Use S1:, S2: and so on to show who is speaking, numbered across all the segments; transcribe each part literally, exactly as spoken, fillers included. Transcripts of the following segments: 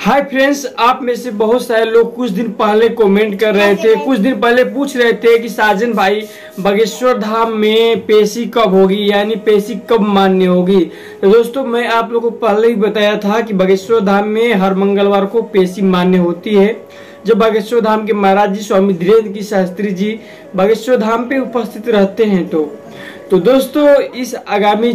S1: Hi friends, आप में से बहुत सारे लोग कुछ दिन पहले कमेंट कर रहे थे, कुछ दिन पहले पूछ रहे थे कि साजन भाई बागेश्वर धाम में पेशी कब होगी, यानी पेशी कब मान्य होगी। तो दोस्तों मैं आप लोगों को पहले ही बताया था कि बागेश्वर धाम में हर मंगलवार को पेशी मान्य होती है। जब बागेश्वर धाम के महाराज जी स्वामी धीरेन्द्र की शास्त्री जी बागेश्वर धाम पे उपस्थित रहते हैं। तो तो दोस्तों इस आगामी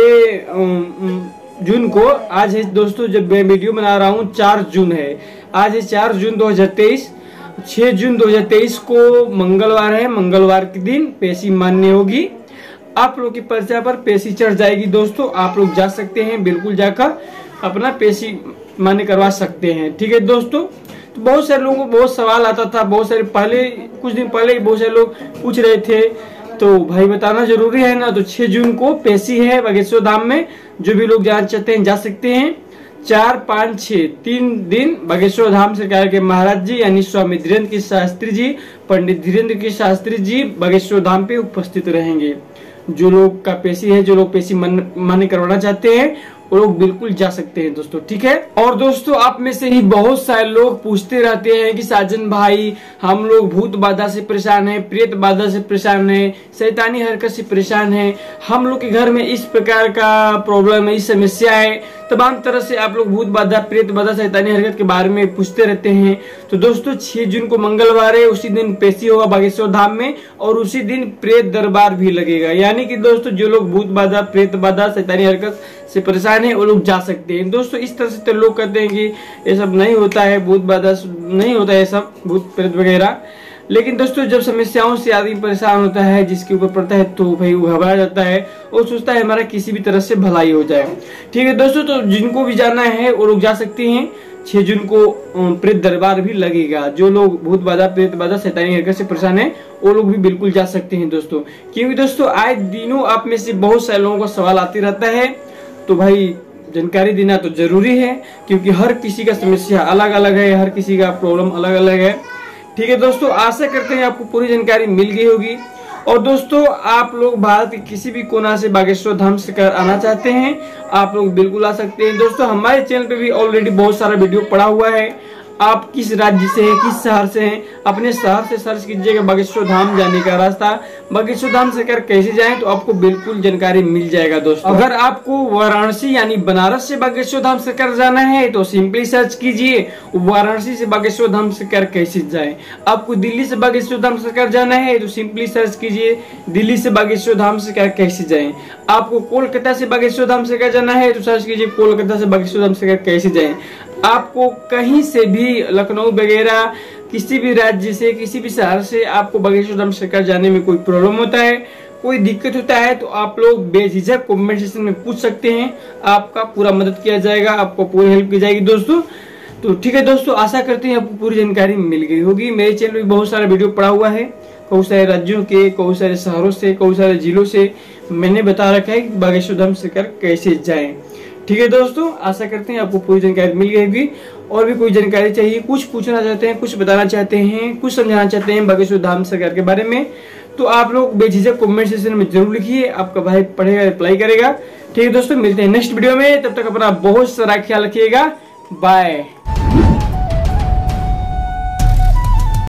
S1: छह जून को, आज है दोस्तों जब मैं वीडियो बना रहा हूँ चार जून है, आज है चार जून दो हजार तेईस। छह जून दो हजार तेईस को मंगलवार है, मंगलवार के दिन पेशी मान्य होगी। आप लोग की पर्चा पर पेशी चढ़ जाएगी। दोस्तों आप लोग जा सकते हैं, बिल्कुल जाकर अपना पेशी मान्य करवा सकते हैं। ठीक है दोस्तों, तो बहुत सारे लोगों को बहुत सवाल आता था, बहुत सारे पहले कुछ दिन पहले बहुत सारे लोग पूछ रहे थे, तो भाई बताना जरूरी है ना। तो छह जून को पेशी है बागेश्वर धाम में, जो भी लोग जाना चाहते हैं जा सकते हैं। चार पाँच छह तीन दिन बागेश्वर धाम सरकार के महाराज जी यानी स्वामी धीरेन्द्र की शास्त्री जी, पंडित धीरेन्द्र की शास्त्री जी बागेश्वर धाम पे उपस्थित रहेंगे। जो लोग का पेशी है, जो लोग पेशी मान्य करवाना चाहते हैं वो लोग बिल्कुल जा सकते हैं दोस्तों। ठीक है, और दोस्तों आप में से ही बहुत सारे लोग पूछते रहते हैं कि साजन भाई हम लोग भूत बाधा से परेशान हैं, प्रेत बाधा से परेशान हैं, शैतानी हरकत से परेशान हैं, हम लोग के घर में इस प्रकार का प्रॉब्लम है, इस समस्या है। तमाम तरह से आप लोग भूत बाधा, प्रेत बाधा, शैतानी हरकत के बारे में पूछते रहते हैं। तो दोस्तों छह जून को मंगलवार है, उसी दिन पेशी होगा बागेश्वर धाम में, और उसी दिन प्रेत दरबार भी लगेगा। यानी कि दोस्तों जो लोग भूत बाधा, प्रेत बाधा, शैतानी हरकत से परेशान है वो लोग जा सकते हैं। दोस्तों इस तरह से तो लोग कहते हैं कि ये सब नहीं होता है, भूत बाधा नहीं होता है, सब भूत प्रेत वगैरह। लेकिन दोस्तों जब समस्याओं से आदमी परेशान होता है, जिसके ऊपर पड़ता है, तो भाई वो घबरा जाता है और सोचता है हमारा किसी भी तरह से भलाई हो जाए। ठीक है दोस्तों, तो जिनको भी जाना है वो लोग जा सकते हैं। छह जून को प्रेत दरबार भी लगेगा। जो लोग भूत बाधा, प्रेत बाधा, शैतानी हरकत से परेशान है वो लोग भी बिल्कुल जा सकते हैं दोस्तों। क्योंकि दोस्तों आए दिनों आप में से बहुत सारे लोगों का सवाल आते रहता है, तो भाई जानकारी देना तो जरूरी है, क्योंकि हर किसी का समस्या अलग अलग है, हर किसी का प्रॉब्लम अलग अलग है। ठीक है दोस्तों, आशा करते हैं आपको पूरी जानकारी मिल गई होगी। और दोस्तों आप लोग भारत के किसी भी कोना से बागेश्वर धाम से कर आना चाहते हैं, आप लोग बिल्कुल आ सकते हैं। दोस्तों हमारे चैनल पे भी ऑलरेडी बहुत सारा वीडियो पड़ा हुआ है। आप किस राज्य से हैं, किस शहर से हैं, अपने शहर से सर्च कीजिएगा बागेश्वर धाम जाने का रास्ता, बागेश्वर धाम से कर कैसे जाएं, तो आपको बिल्कुल जानकारी मिल जाएगा दोस्तों। अगर आपको वाराणसी यानी बनारस से बागेश्वर धाम से कर जाना है तो सिंपली सर्च कीजिए वाराणसी से बागेश्वर धाम से कर कैसे जाएं। आपको दिल्ली से बागेश्वर धाम से कर जाना है तो सिंपली सर्च कीजिए दिल्ली से बागेश्वर धाम से कर कैसे जाएं। आपको कोलकाता से बागेश्वर धाम से कर जाना है तो सर्च कीजिए कोलकाता से बागेश्वर धाम से कर कैसे जाएं। आपको कहीं से भी, लखनऊ वगैरह किसी भी राज्य से, किसी भी शहर से आपको बागेश्वर धाम से कर जाने में कोई प्रॉब्लम होता है, कोई दिक्कत होता है, तो आप लोग बेझिझक कमेंट सेक्शन में पूछ सकते हैं। आपका पूरा मदद किया जाएगा, आपको पूरी हेल्प की जाएगी दोस्तों। तो ठीक है दोस्तों, आशा करते हैं आपको पूरी जानकारी मिल गई होगी। मेरे चैनल में बहुत सारा वीडियो पड़ा हुआ है, कई सारे राज्यों के, कई सारे शहरों से, कई सारे जिलों से मैंने बता रखा है कि बागेश्वर धाम से कर कैसे जाएं। ठीक है दोस्तों, आशा करते हैं आपको पूरी जानकारी मिल गई होगी। और भी कोई जानकारी चाहिए, कुछ पूछना चाहते हैं, कुछ बताना चाहते हैं, कुछ समझाना चाहते हैं बागेश्वर धाम सरकार के बारे में, तो आप लोग बेझिझक कमेंट सेक्शन में जरूर लिखिए, आपका भाई पढ़ेगा, रिप्लाई करेगा। ठीक है दोस्तों, मिलते हैं नेक्स्ट वीडियो में, तब तक अपना बहुत सारा ख्याल रखिएगा। बाय।